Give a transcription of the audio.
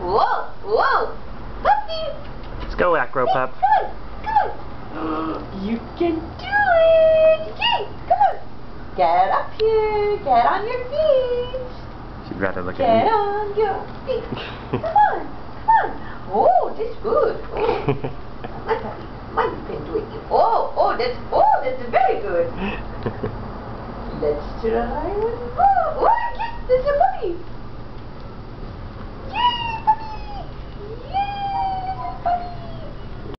Whoa, whoa. Puppy. Let's go, Acropup. Come on, come on. You can do it. Okay, come on. Get up here. Get on your feet. She'd rather look Get at me. on your feet. Come on, come on. Oh, that's good. Oh. My puppy, what you can do it? Oh, that's very good. Let's try one more. Oh, yes, there's a puppy.